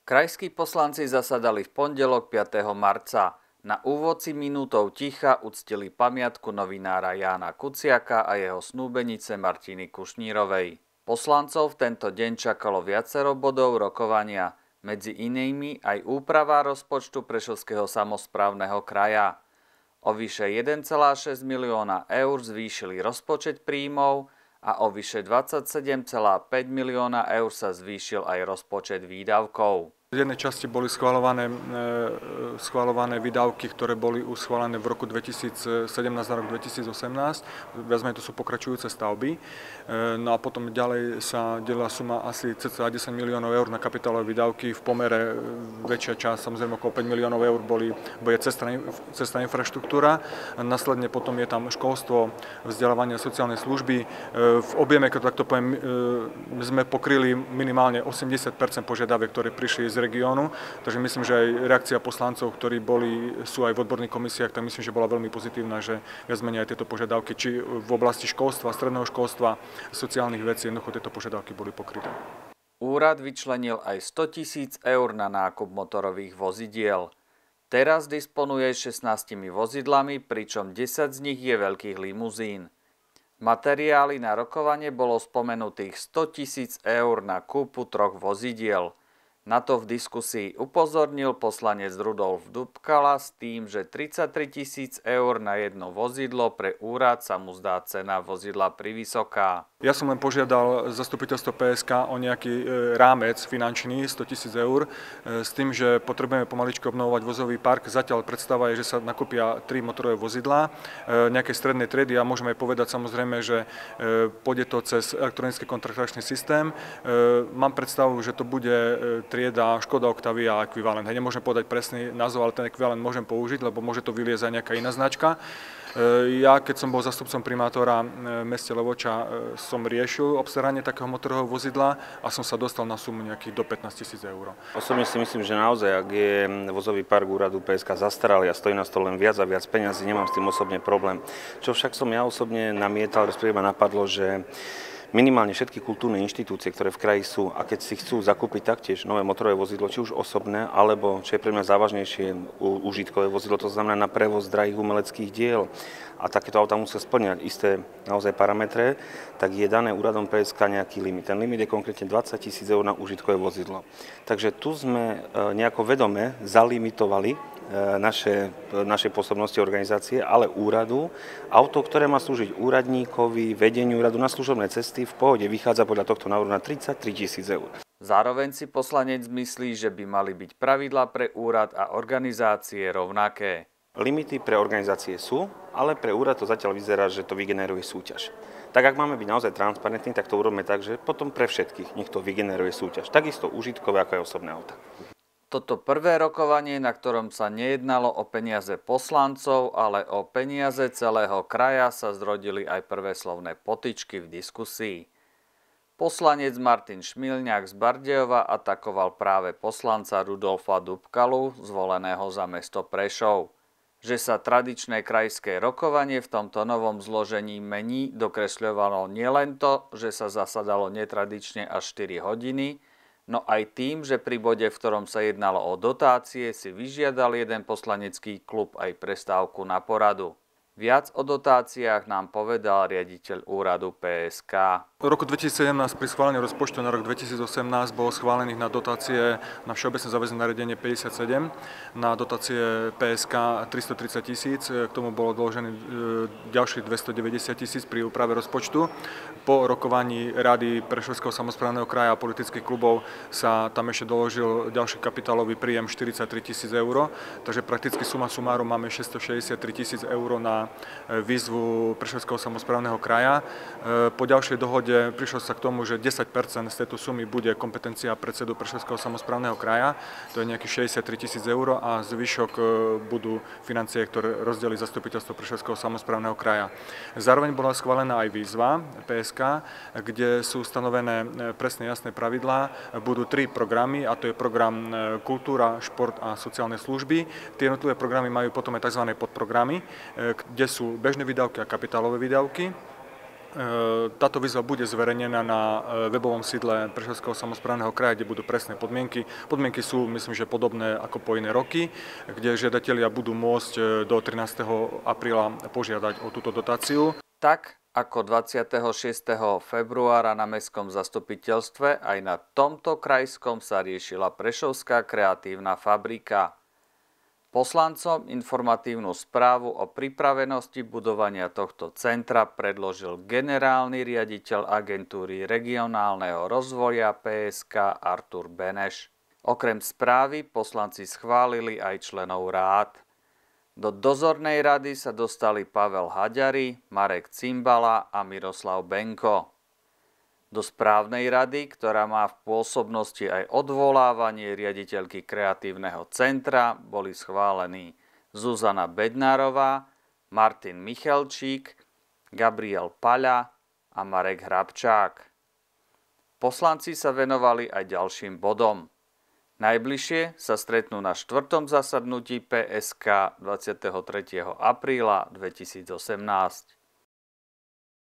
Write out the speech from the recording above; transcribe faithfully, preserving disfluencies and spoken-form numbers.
Krajskí poslanci zasadali v pondelok piateho marca. Na úvod si minútou ticha uctili pamiatku novinára Jána Kuciaka a jeho snúbenice Martiny Kušnírovej. Poslancov v tento deň čakalo viacero bodov rokovania, medzi inými aj úprava rozpočtu Prešovského samosprávneho kraja. O vyše jeden celá šesť milióna eur zvýšili rozpočet príjmov a o vyše dvadsaťsedem celá päť milióna eur sa zvýšil aj rozpočet výdavkov. V jednej časti boli schvaľované, e, schvaľované výdavky, ktoré boli už schválené v roku dvetisícsedemnásť na rok dvetisícosemnásť. Viac menej to sú pokračujúce stavby. E, no a potom ďalej sa delila suma asi cca desať miliónov eur na kapitálové výdavky. V pomere väčšia časť, samozrejme okolo päť miliónov eur, boli, bude cestná, cestná infraštruktúra. Následne potom je tam školstvo, vzdelávanie a sociálne služby. E, v objeme, keď takto poviem, e, sme pokryli minimálne osemdesiat percent požiadaviek, ktoré prišli z regiónu, takže myslím, že aj reakcia poslancov, ktorí boli, sú aj v odborných komisiách, tak myslím, že bola veľmi pozitívna, že viac menej aj tieto požiadavky, či v oblasti školstva, stredného školstva, sociálnych vecí, jednoducho tieto požiadavky boli pokryté. Úrad vyčlenil aj sto tisíc eur na nákup motorových vozidiel. Teraz disponuje šestnástimi vozidlami, pričom desať z nich je veľkých limuzín. Materiály na rokovanie bolo spomenutých sto tisíc eur na kúpu troch vozidiel. Na to v diskusii upozornil poslanec Rudolf Dubkala s tým, že tridsaťtri tisíc eur na jedno vozidlo pre úrad sa mu zdá cena vozidla privysoká. Ja som len požiadal zastupiteľstvo pé es ká o nejaký rámec finančný, sto tisíc eur, s tým, že potrebujeme pomaličky obnovovať vozový park. Zatiaľ predstava je, že sa nakúpia tri motorové vozidlá nejakej strednej triedy a môžeme aj povedať samozrejme, že pôjde to cez elektronický kontraktačný systém. Mám predstavu, že to bude trieda Škoda Octavia ekvivalent. Nemôžem povedať presný názov, ale ten ekvivalent môžem použiť, lebo môže to vyliezť aj nejaká iná značka. Ja, keď som bol zástupcom primátora v meste Levoča, som riešil obstaranie takého motorového vozidla a som sa dostal na sumu nejakých do pätnásť tisíc eur. Osobne si myslím, že naozaj, ak je vozový park úradu pé es ká zastaralý a stojí nás to len viac a viac peňazí, nemám s tým osobne problém. Čo však som ja osobne namietal, respektíve ma napadlo, že minimálne všetky kultúrne inštitúcie, ktoré v kraji sú, a keď si chcú zakúpiť taktiež nové motorové vozidlo, či už osobné, alebo, čo je pre mňa závažnejšie, užitkové vozidlo, to znamená na prevoz drahých umeleckých diel, a takéto auta musia spĺňať isté naozaj parametre, tak je dané úradom pé es ká nejaký limit. Ten limit je konkrétne dvadsať tisíc eur na užitkové vozidlo. Takže tu sme nejako vedome zalimitovali naše, naše pôsobnosti organizácie, ale úradu. Auto, ktoré má slúžiť úradníkovi, vedeniu úradu na služobné cesty, v pohode vychádza podľa tohto návrhu na tridsaťtri tisíc eur. Zároveň si poslanec myslí, že by mali byť pravidlá pre úrad a organizácie rovnaké. Limity pre organizácie sú, ale pre úrad to zatiaľ vyzerá, že to vygeneruje súťaž. Tak ak máme byť naozaj transparentní, tak to urobíme tak, že potom pre všetkých nech to vygeneruje súťaž. Takisto užitkové ako aj osobné auta. Toto prvé rokovanie, na ktorom sa nejednalo o peniaze poslancov, ale o peniaze celého kraja, sa zrodili aj prvé slovné potyčky v diskusii. Poslanec Martin Šmilňák z Bardejova atakoval práve poslanca Rudolfa Dubkalu, zvoleného za mesto Prešov. Že sa tradičné krajské rokovanie v tomto novom zložení mení, dokresľovalo nielen to, že sa zasadalo netradične až štyri hodiny, no aj tým, že pri bode, v ktorom sa jednalo o dotácie, si vyžiadal jeden poslanecký klub aj prestávku na poradu. Viac o dotáciách nám povedal riaditeľ úradu pé es ká. V roku dvetisícsedemnásť pri schválení rozpočtu na rok dvetisícosemnásť bolo schválených na dotácie na všeobecné záväzné nariadenie päťdesiatsedem, na dotácie pé es ká tristotridsať tisíc, k tomu bolo doložený ďalších dvestodeväťdesiat tisíc pri úprave rozpočtu. Po rokovaní Rady Prešovského samosprávneho kraja a politických klubov sa tam ešte doložil ďalší kapitálový príjem štyridsaťtri tisíc eur, takže prakticky suma sumárum máme šesťstošesťdesiattri tisíc eur na výzvu Prešovského samosprávneho kraja. Po ďalšej dohode prišlo sa k tomu, že desať percent z tejto sumy bude kompetencia predsedu Prešovského samosprávneho kraja, to je nejakých šesťdesiattri tisíc eur, a zvyšok budú financie, ktoré rozdelí zastupiteľstvo Prešovského samosprávneho kraja. Zároveň bola schválená aj výzva pé es ká, kde sú stanovené presné jasné pravidlá. Budú tri programy, a to je program Kultúra, šport a sociálne služby. Tie jednotlivé programy majú potom aj tzv. Podprogramy, kde sú bežné výdavky a kapitálové výdavky. Táto výzva bude zverejnená na webovom sídle Prešovského samosprávneho kraja, kde budú presné podmienky. Podmienky sú, myslím, že podobné ako po iné roky, kde žiadatelia budú môcť do trinásteho apríla požiadať o túto dotáciu. Tak ako dvadsiateho šiesteho februára na mestskom zastupiteľstve, aj na tomto krajskom sa riešila Prešovská kreatívna fabrika. Poslancom informatívnu správu o pripravenosti budovania tohto centra predložil generálny riaditeľ agentúry regionálneho rozvoja pé es ká Artur Beneš. Okrem správy poslanci schválili aj členov rád. Do dozornej rady sa dostali Pavel Haďari, Marek Cimbala a Miroslav Benko. Do správnej rady, ktorá má v pôsobnosti aj odvolávanie riaditeľky kreatívneho centra, boli schválení Zuzana Bednárová, Martin Michalčík, Gabriel Paľa a Marek Hrabčák. Poslanci sa venovali aj ďalším bodom. Najbližšie sa stretnú na štvrtom zasadnutí pé es ká dvadsiateho tretieho apríla dvetisícosemnásť.